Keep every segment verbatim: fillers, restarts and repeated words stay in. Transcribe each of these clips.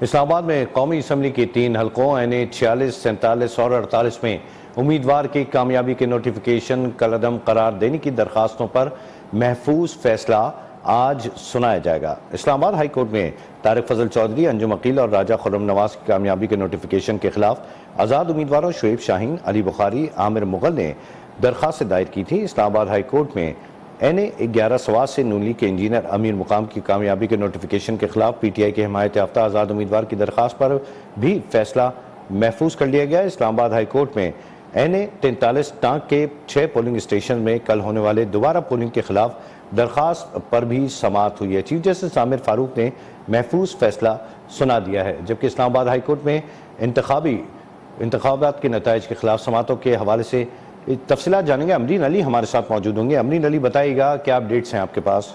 इस्लामाबाद में कौमी असम्बली के तीन हलकों एन ए छियालीस, सैंतालीस और अड़तालीस में उम्मीदवार की कामयाबी के नोटिफिकेशन कलअदम करार देने की दरखास्तों पर महफूज फैसला आज सुनाया जाएगा। इस्लामाबाद हाई कोर्ट में तारिक फजल चौधरी, अंजुम अकील और राजा खुर्रम नवाज की कामयाबी के नोटिफिकेशन के खिलाफ आज़ाद उम्मीदवारों शुएब शाहीन, अली बुखारी, आमिर मुगल ने दरखास्त दायर की थी। इस्लामाबाद हाई कोर्ट में एन ए ग्यारह सवात से नून लीग के इंजीनियर अमीर मुकाम की कामयाबी के नोटिफिकेशन के खिलाफ पी टी आई के हिमायत याफ्ता आज़ाद उम्मीदवार की दरखास्त पर भी फैसला महफूज कर लिया गया। इस्लामाबाद हाई कोर्ट में एन ए तैंतालीस टांग के छः पोलिंग स्टेशन में कल होने वाले दोबारा पोलिंग के खिलाफ दरखास्त पर भी समाअत हुई है। चीफ जस्टिस आमिर फारूक ने महफूज फैसला सुना दिया है, जबकि इस्लामाबाद हाई कोर्ट में इंतखाबी इंतखाबात के नताइज के खिलाफ समाअतों के हवाले से तफसीलात जानेंगे। अमरीन अली हमारे साथ मौजूद होंगे। अमरीन अली, बताइएगा क्या अपडेट्स हैं आपके पास?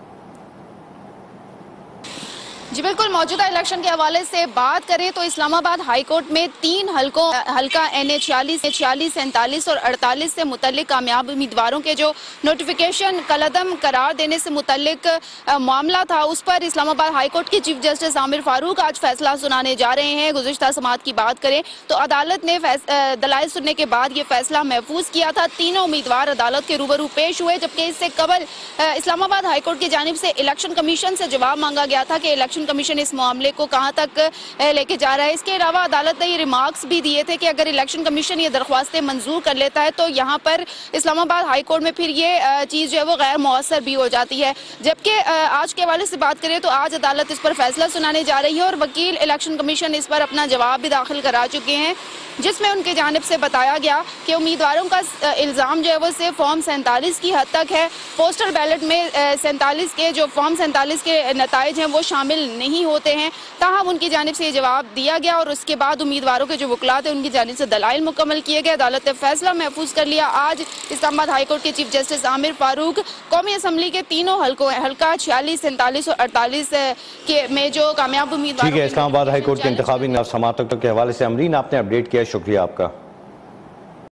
जी बिल्कुल, मौजूदा इलेक्शन के हवाले से बात करें तो इस्लामाबाद हाई कोर्ट में तीन हलकों हल्का एन ए छियालीस छियालीस सैंतालीस और अड़तालीस से मुतल्लिक कामयाब उम्मीदवारों के जो नोटिफिकेशन कलअदम करार देने से मुतल्लिक मामला था, उस पर इस्लामाबाद हाई कोर्ट के चीफ जस्टिस आमिर फारूक आज फैसला सुनाने जा रहे हैं। गुज़िश्ता समाअत की बात करें तो अदालत ने दलाइल सुनने के बाद ये फैसला महफूज किया था। तीनों उम्मीदवार अदालत के रूबरू पेश हुए, जबकि इससे कबल इस्लामाबाद हाई कोर्ट की जानिब से इलेक्शन कमीशन से जवाब मांगा गया था कि इलेक्शन कमीशन इस मामले को कहां तक लेके जा रहा है। इसके अलावा अदालत ने ये रिमार्क्स भी दिए थे कि अगर इलेक्शन कमीशन ये दरख्वास्तें मंजूर कर लेता है तो यहां पर इस्लामाबाद हाई कोर्ट में फिर ये चीज़ जो है वो गैर मौसर भी हो जाती है। जबकि आज के हवाले से बात करें तो आज अदालत इस पर फैसला सुनाने जा रही है और वकील इलेक्शन कमीशन इस पर अपना जवाब भी दाखिल करा चुके हैं, जिसमें उनके जानिब से बताया गया कि उम्मीदवारों का इल्ज़ाम जो है वो सिर्फ फॉर्म सैंतालीस की हद तक है। पोस्टल बैलेट में सैंतालीस के जो फॉर्म सैंतालीस के नताइज हैं वो शामिल नहीं होते हैं। ताहम उनकी जानिब से ये जवाब दिया गया और उसके बाद उम्मीदवारों के जो वकला थे उनकी जानिब से दलाइल मुकम्मल किए गए। अदालत ने फैसला महफूज कर लिया। आज इस्लामाबाद हाई कोर्ट के चीफ जस्टिस आमिर फारूक कौमी असम्बली के तीनों हल्कों हल्का छियालीस, सैंतालीस और अड़तालीस के में जो कामयाब उम्मीदवार। ठीक है, इस्लामाबाद हाई कोर्ट के इंतखाबी समाअतों के हवाले से अमरीन आपने अपडेट किया, शुक्रिया आपका।